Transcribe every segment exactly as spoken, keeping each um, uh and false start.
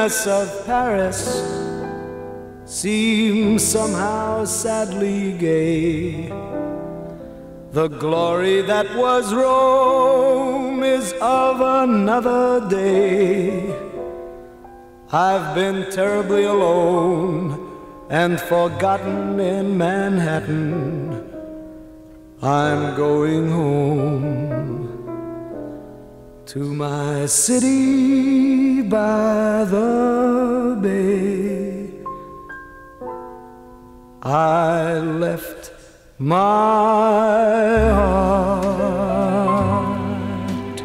loneliness of Paris seems somehow sadly gay. The glory that was Rome is of another day. I've been terribly alone and forgotten in Manhattan. I'm going home to my city by the bay. I left my heart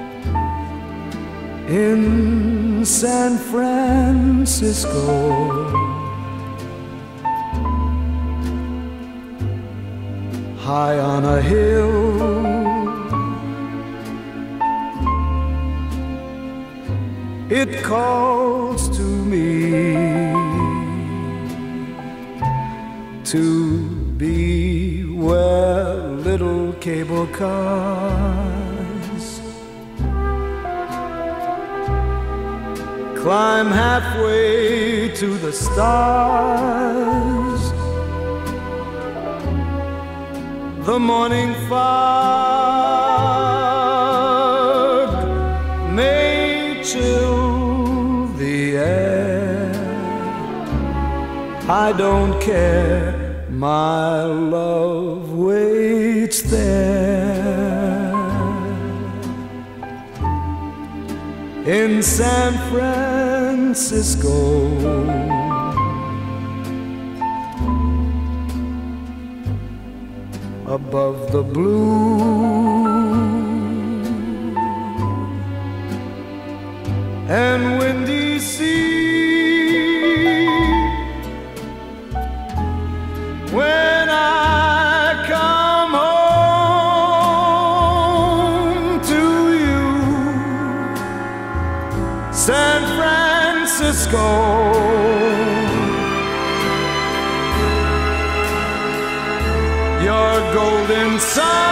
in San Francisco. High on a hill, it calls to me to be where little cable cars climb halfway to the stars. The morning fog may chill the air. I don't care, my love waits there in San Francisco. Above the blue and windy sea, when I come home to you, San Francisco, your golden sun